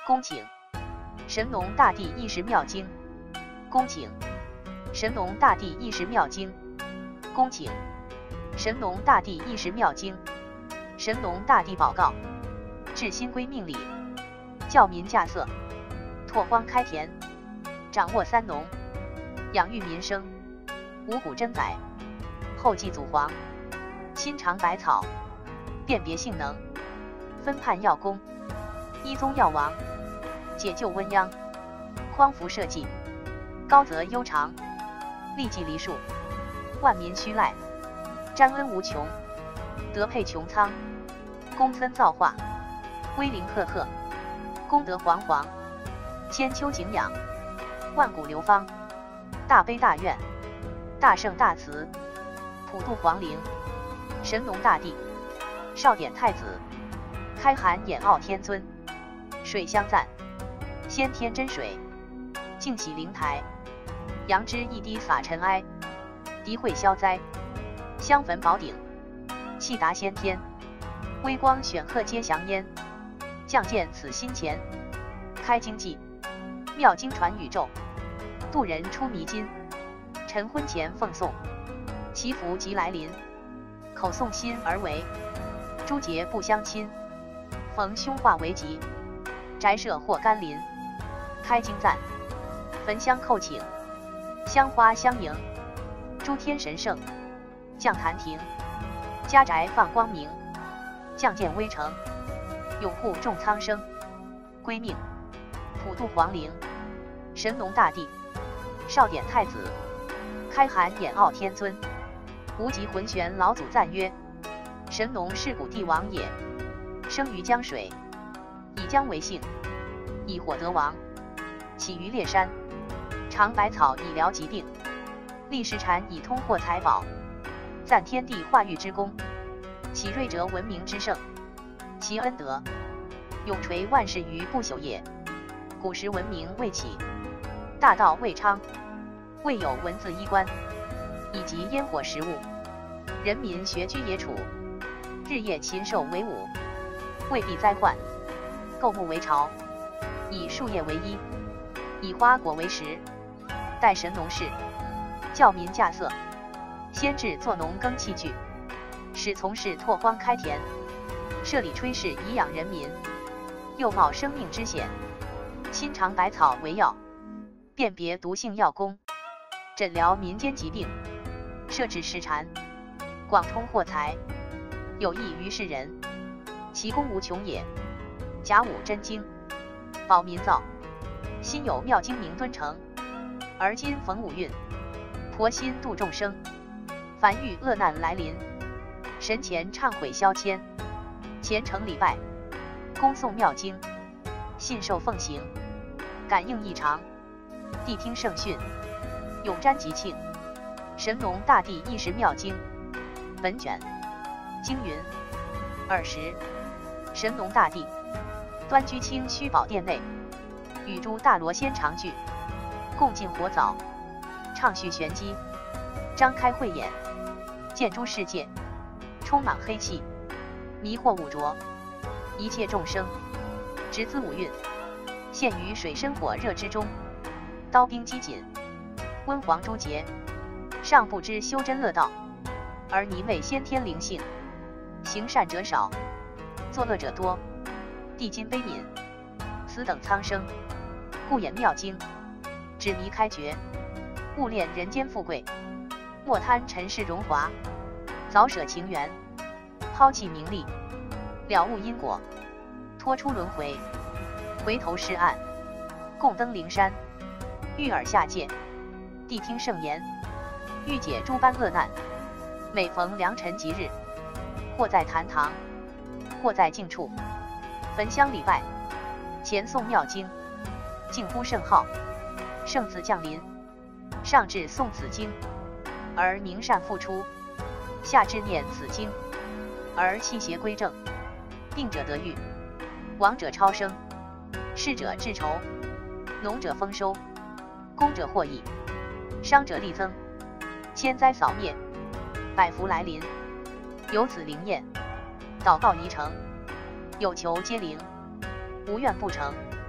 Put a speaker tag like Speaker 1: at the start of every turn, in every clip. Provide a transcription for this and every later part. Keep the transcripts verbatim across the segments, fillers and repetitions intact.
Speaker 1: 恭请神农大帝一时妙经，恭请神农大帝一时妙经，恭请神农大帝一时妙经。神农大帝报告：治新归命理，教民稼穑，拓荒开田，掌握三农，养育民生，五谷珍载，后继祖皇，亲尝百草，辨别性能，分判要功，一宗要王，解救瘟殃，匡扶社稷，高泽悠长，利济梨树，万民须赖，沾恩无穷，德配穹苍，功森造化，威灵赫赫，功德煌煌，千秋景仰，万古流芳，大悲大愿，大圣大慈，普渡皇灵，神农大帝，少典太子，开含眼傲天尊，水相赞，先天真水，净洗灵台，杨枝一滴洒尘埃，涤秽消灾，香焚宝顶，气达先天，微光选鹤皆祥烟，降见此心前，开经济，妙经传宇宙，渡人出迷津，晨昏前奉诵，祈福即来临，口诵心而为，诸节不相侵，逢凶化为吉，宅舍或甘霖，开经赞，焚香叩请，香花相迎，诸天神圣，降坛庭，家宅放光明，降见微成，永护众苍生，归命，普渡皇灵，神农大帝，少典太子，开含眼傲天尊，无极浑玄老祖赞曰：神农是古帝王也，生于江水，以江为姓，以火得王，起于烈山，尝百草以疗疾病，立石禅以通获财宝，赞天地化育之功，其睿哲文明之盛，其恩德永垂万世于不朽也。古时文明未起，大道未昌，未有文字衣冠，以及烟火食物，人民学居野处，日夜禽兽为伍，未避灾患，构木为巢，以树叶为衣，以花果为食。待神农氏，教民稼穑，先制作农耕器具，使从事拓荒开田，设立炊事以养人民，又冒生命之险，亲尝百草为药，辨别毒性药功，诊疗民间疾病，设置石禅，广通获财，有益于世人，其功无穷也。甲午真经，保民造，心有妙经名敦成，而今逢五运，婆心度众生，凡遇恶难来临，神前忏悔消迁，虔诚礼拜，恭诵妙经，信受奉行，感应异常，谛听圣训，永瞻吉庆。神农大帝一时妙经。本卷经云：尔时，神农大帝端居清虚宝殿内，与诸大罗仙常聚，共进火澡，畅叙玄机，张开慧眼，见诸世界，充满黑气，迷惑五浊，一切众生，直资五蕴，陷于水深火热之中，刀兵机紧，温黄诸劫，尚不知修真乐道，而泥昧先天灵性，行善者少，作恶者多，地今悲悯，此等苍生，故演妙经，指迷开觉，勿恋人间富贵，莫贪尘世荣华，早舍情缘，抛弃名利，了悟因果，脱出轮回，回头是岸，共登灵山，遇耳下界，谛听圣言，欲解诸般恶难。每逢良辰吉日，或在坛堂，或在静处，焚香礼拜，前诵妙经，敬呼圣号，圣子降临，上至诵此经，而明善复出，下至念此经，而气邪归正，病者得愈，亡者超生，逝者致酬，农者丰收，工者获益，伤者力增，千灾扫灭，百福来临，有子灵验，祷告宜成，有求皆灵，无愿不成，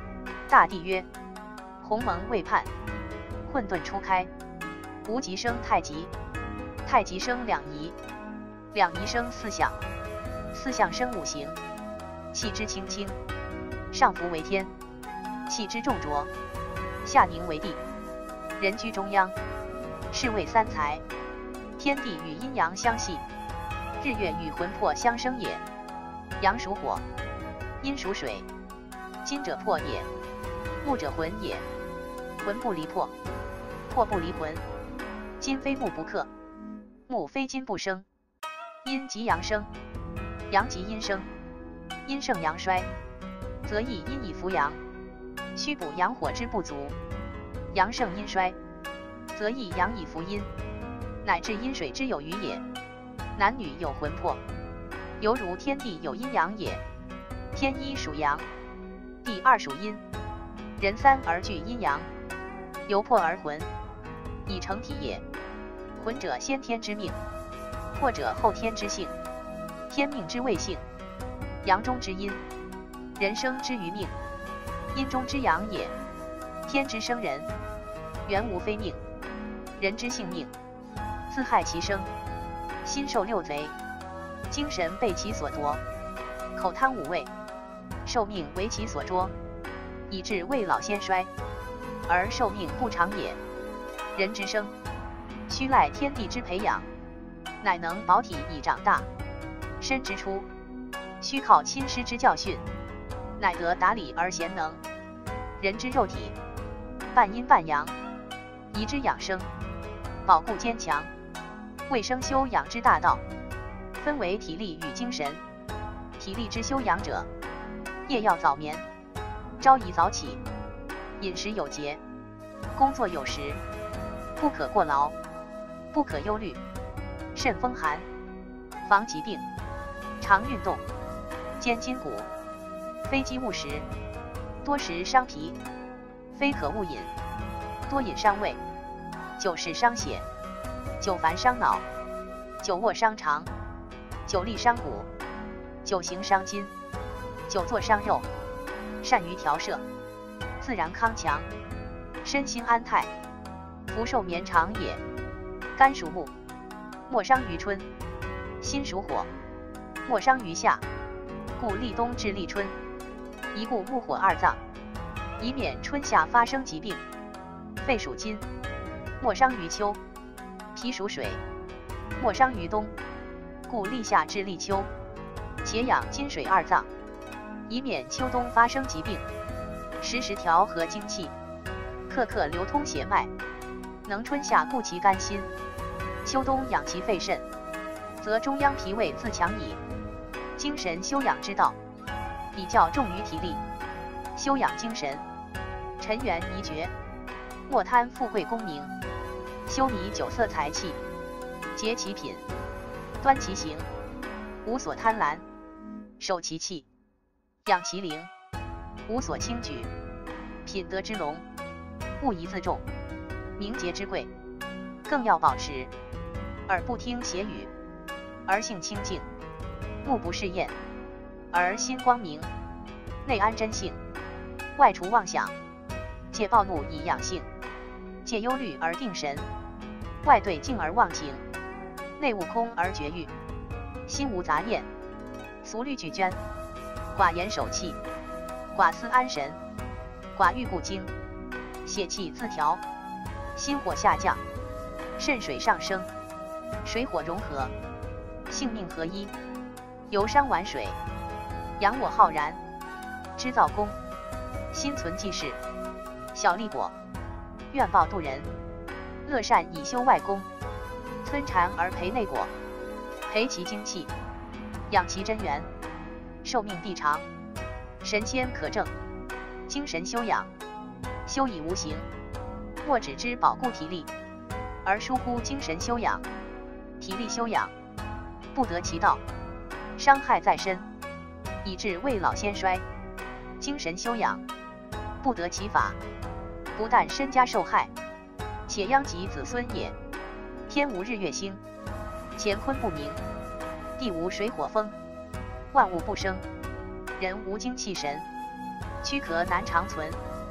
Speaker 1: 大帝曰：鸿蒙未判，混沌初开，无极生太极，太极生两仪，两仪生四象，四象生五行。气之轻轻，上浮为天；气之重浊，下凝为地。人居中央，是谓三才。天地与阴阳相系，日月与魂魄相生也。阳属火，阴属水，金者魄也，木者魂也。魂不离魄，魄不离魂。金非木不克，木非金不生。阴即阳生，阳即阴生。阴盛阳衰，则益阴以扶阳，须补阳火之不足；阳盛阴衰，则益阳以扶阴，乃至阴水之有余也。男女有魂魄，犹如天地有阴阳也。天一属阳，地二属阴，人三而具阴阳，由魄而魂，以成体也。魂者先天之命，魄者后天之性。天命之谓性，阳中之阴，人生之于命，阴中之阳也。天之生人，原无非命，人之性命，自害其生。心受六贼，精神被其所夺，口汤五味，寿命为其所捉，以致未老先衰，而寿命不长也。人之生，须赖天地之培养，乃能保体以长大。身之初，须靠亲师之教训，乃得达理而贤能。人之肉体，半阴半阳，宜之养生，保固坚强，为生修养之大道。分为体力与精神。体力之修养者，夜要早眠，朝宜早起，饮食有节，工作有时，不可过劳，不可忧虑，慎风寒，防疾病，常运动，坚筋骨，非饥勿食，多食伤脾，非可勿饮，多饮伤胃。久视伤血，久烦伤脑，久卧伤肠，久立伤骨，久行伤筋，久坐伤肉。善于调摄，自然康强，身心安泰，福寿绵长也。肝属木，莫伤于春；心属火，莫伤于夏。故立冬至立春，一顾木火二脏，以免春夏发生疾病。肺属金，莫伤于秋；脾属水，莫伤于冬。故立夏至立秋，且养金水二脏，以免秋冬发生疾病。时时调和精气，刻刻流通血脉，能春夏固其肝心，秋冬养其肺肾，则中央脾胃自强矣。精神修养之道，比较重于体力。修养精神，沉源宜绝，莫贪富贵功名。修弥酒色财气，洁其品，端其行，无所贪婪，守其气，养其灵，无所轻举。品德之隆，勿宜自重；名节之贵，更要保持。耳不听邪语，而性清净；目不视厌，而心光明。内安真性，外除妄想。戒暴怒以养性，戒忧虑而定神。外对静而忘情，内悟空而绝欲。心无杂念，俗虑俱捐。寡言守气，寡思安神。寡欲固精，血气自调。心火下降，肾水上升，水火融合，性命合一。游山玩水，阳我浩然。织造功，心存济世。小利果，愿报度人。乐善以修外功，村禅而培内果，培其精气，养其真元。寿命地长，神仙可证。精神修养，修以无形，莫只知保固体力，而疏忽精神修养。体力修养，不得其道，伤害在身，以致未老先衰。精神修养，不得其法，不但身家受害，且殃及子孙也。天无日月星，乾坤不明；地无水火风，万物不生。人无精气神，躯壳难长存。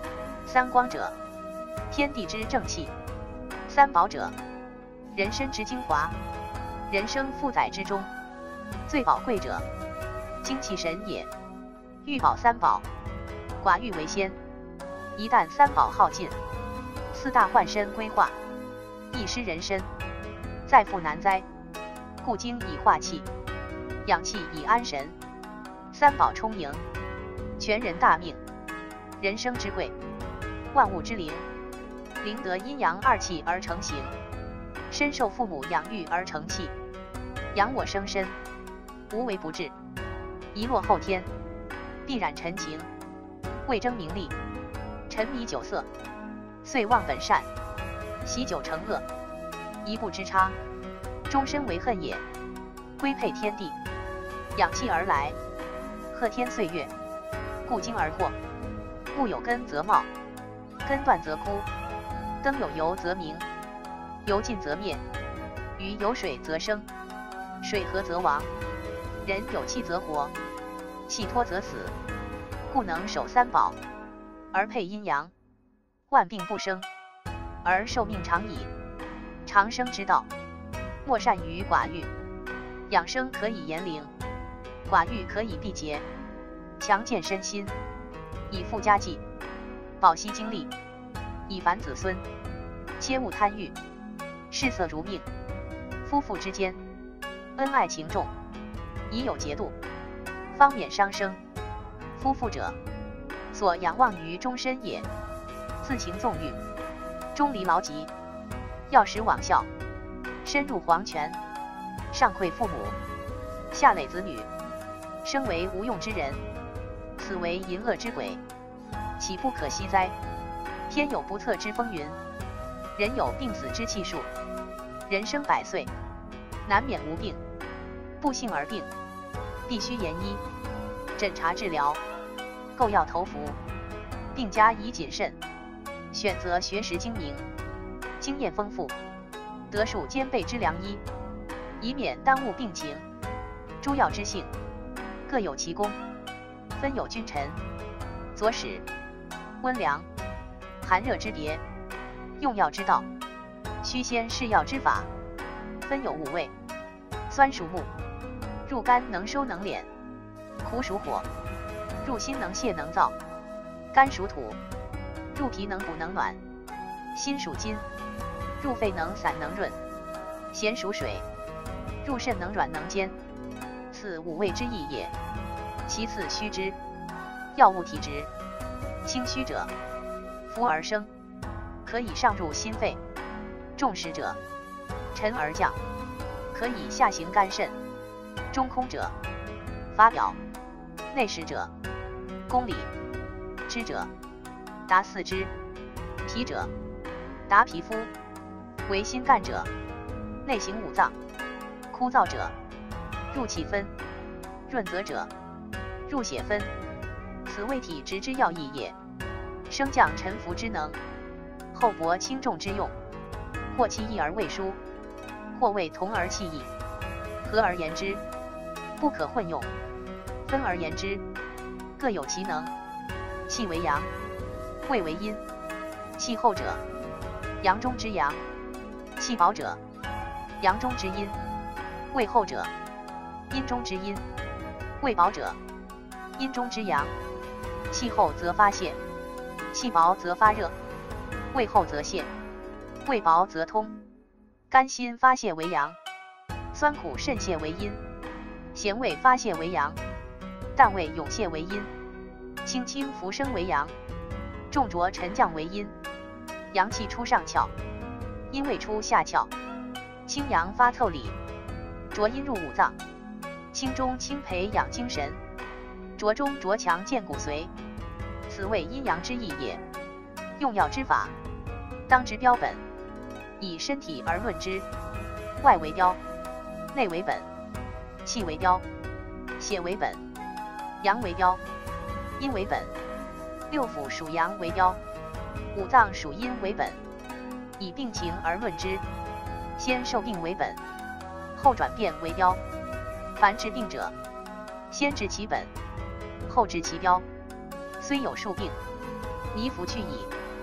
Speaker 1: 三光者，天地之正气；三宝者，人身之精华。人生负载之中，最宝贵者，精气神也。欲保三宝，寡欲为先。一旦三宝耗尽，四大换身归化，一失人身，再复难哉。故精以化气，养气以安神。三宝充盈，全人大命。人生之贵，万物之灵。灵得阴阳二气而成形，身受父母养育而成器。养我生身，无为不治。一落后天，必染尘情。为争名利，沉迷酒色，遂忘本善，喜酒成恶。一步之差，终身为恨也。归配天地，养气而来，贺天岁月，故精而获。木有根则茂，根断则枯。灯有油则明，油尽则灭。鱼有水则生，水合则亡。人有气则活，气脱则死。故能守三宝，而配阴阳，万病不生，而寿命长矣。长生之道，莫善于寡欲。养生可以延龄，寡欲可以避节。强健身心，以富家计，保息精力，以繁子孙。切勿贪欲，嗜色如命。夫妇之间，恩爱情重，以有节度，方免伤生。夫妇者，所仰望于终身也。自情纵欲，终离劳疾。要使往孝，深入黄泉。上馈父母，下累子女，生为无用之人，此为淫恶之鬼，岂不可惜哉？天有不测之风云，人有病死之气数。人生百岁，难免无病。不幸而病，必须研医，诊查治疗，购药投服，并加以谨慎。选择学识精明、经验丰富、德术兼备之良医，以免耽误病情。诸药之性，各有其功，分有君臣、佐使、温凉、寒热之别。用药之道，须先试药之法，分有五味：酸属木，入肝能收能敛；苦属火，入心能泻能燥；甘属土，入脾能补能暖；辛属金，入肺能散能润；咸属水，入肾能软能坚。此五味之意也。其次须知药物体质，轻虚者，服而生，可以上入心肺；重实者，沉而降，可以下行肝肾；中空者，发表；内实者，公里；知者，达四肢；脾者，达皮肤；为心肝者，内行五脏；枯燥者，入气分；润泽者，入血分。此谓体质之要义也。升降沉浮之能，厚薄轻重之用，或气异而味疏，或味同而气异。合而言之，不可混用；分而言之，各有其能。气为阳，味为阴。气厚者，阳中之阳；气薄者，阳中之阴；味厚者，阴中之阴；味薄者，阴中之阳。气厚则发泄，气薄则发热；味厚则泄，味薄则通。甘辛发泄为阳，酸苦渗泄为阴；咸味发泄为阳，淡味涌泄为阴；清清浮生为阳，重浊沉降为阴。阳气出上窍，阴味出下窍。清阳发透里，浊阴入五脏。清中清培养精神，浊中浊强健骨髓。此谓阴阳之意也。用药之法，当知标本，以身体而论之。外为标，内为本；气为标，血为本；阳为标，阴为本。六腑属阳为标，五脏属阴为本。以病情而论之，先受病为本，后转变为标。凡治病者，先治其本，后治其标。虽有数病，泥服去矣。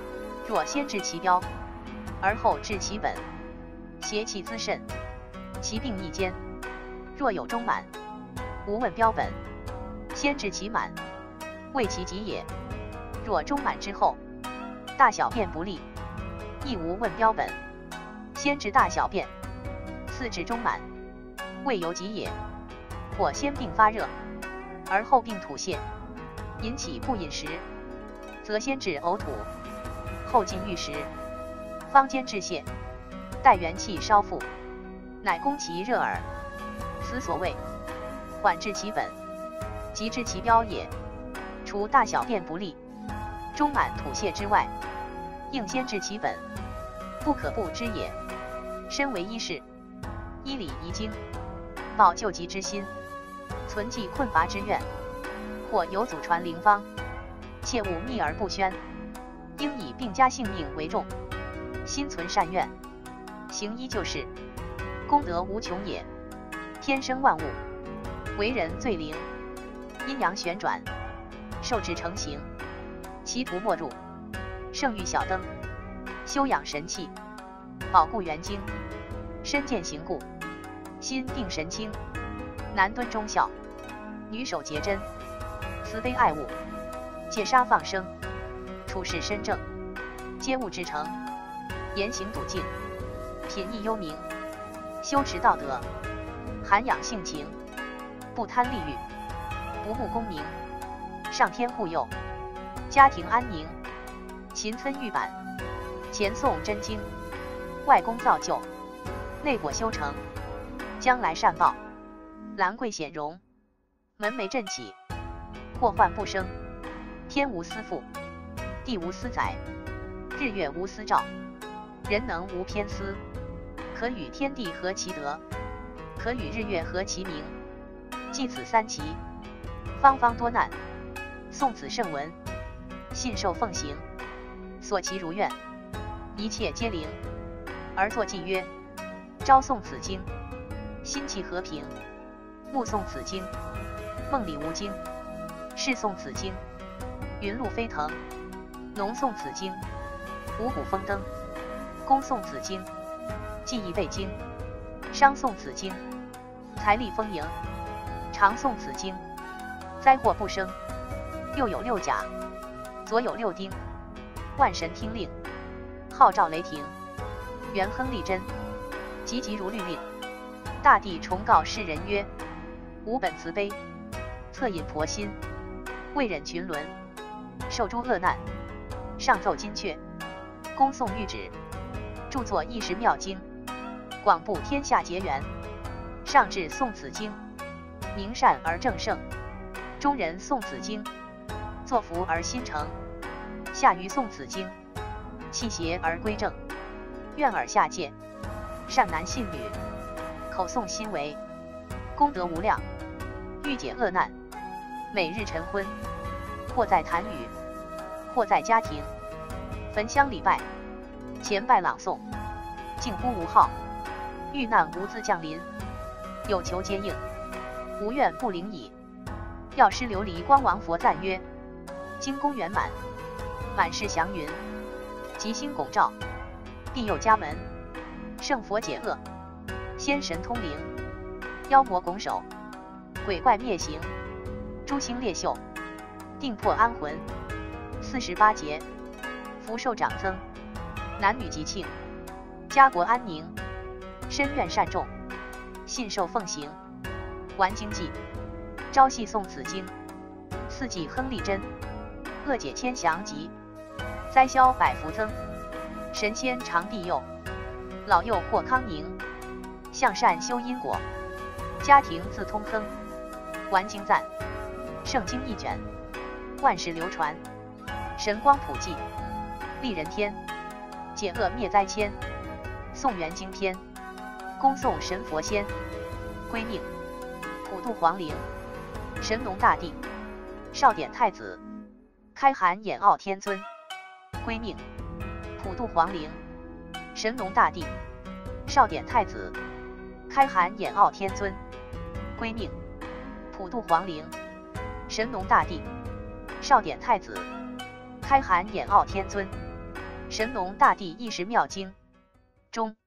Speaker 1: 若先治其标，而后治其本，邪气滋甚，其病亦坚。若有中满，无问标本，先治其满，谓其疾也。若中满之后，大小便不利，亦无问标本，先治大小便，次治中满，谓由疾也。或先病发热，而后病吐泻，引起不饮食，则先治呕吐，后进欲食，方兼治泻，待元气稍复，乃攻其热耳。此所谓缓治其本，急治其标也。除大小便不利、中满吐泻之外，应先治其本，不可不知也。身为医士，医理遗精，保救急之心，存济困乏之愿，或有祖传灵方，切勿秘而不宣，应以病家性命为重，心存善愿，行医救世，功德无穷也。天生万物，为人最灵，阴阳旋转，受制成形，其途莫入。圣域小灯，修养神气，保固元精，身健形固，心定神清。男敦忠孝，女守节贞，慈悲爱物，戒杀放生，处事身正，皆物至诚，言行笃敬，品义幽明，修持道德，涵养性情，不贪利欲，不慕功名，上天护佑，家庭安宁，勤分玉板，前诵真经，外功造就，内果修成，将来善报，兰桂显荣，门楣振起，祸患不生，天无私父，地无私载，日月无私照，人能无偏私，可与天地合其德，可与日月合其明。记此三奇，方方多难，诵此圣文，信受奉行，所其如愿，一切皆灵。而作记曰：朝诵此经，心气和平；目诵此经，梦里无惊；视诵此经，云露飞腾；浓诵此经，五谷丰登；恭诵此经，记忆备经；商诵此经，财力丰盈；常诵此经，灾祸不生。右有六甲，左有六丁，万神听令，号召雷霆，元亨利贞，急急如律令。大地重告世人曰：吾本慈悲，恻隐婆心，未忍群伦，受诸恶难。上奏金阙，恭诵谕旨，著作一时妙经，广布天下结缘。上至诵此经，明善而正圣；中人诵此经，作福而心诚；下愚诵此经，弃邪而归正。愿尔下戒，善男信女，口诵心为，功德无量，欲解恶难。每日晨昏，或在坛语，或在家庭，焚香礼拜，前拜朗诵，近乎无号，遇难无自降临，有求皆应，无怨不灵矣。药师琉璃光王佛赞曰：精功圆满，满是祥云，吉星拱照，庇佑家门，圣佛解厄，仙神通灵，妖魔拱手，鬼怪灭形，诸星列宿，定魄安魂。四十八节，福寿长增，男女吉庆，家国安宁，身愿善众，信受奉行，玩经济，朝夕诵此经，四季亨利贞，恶解千祥吉，灾消百福增，神仙常庇佑，老幼获康宁，向善修因果，家庭自通亨，玩经赞，圣经一卷，万世流传，神光普济，利人天，解厄灭灾千。宋元经篇，恭诵神佛仙，归命，普渡皇陵，神农大帝，少典太子，开含眼傲天尊，归命，普渡皇陵，神农大帝，少典太子，开含眼傲天尊，归命，普渡皇陵，神农大帝，少典太子，开含眼傲天尊， 神农大帝一时妙经中。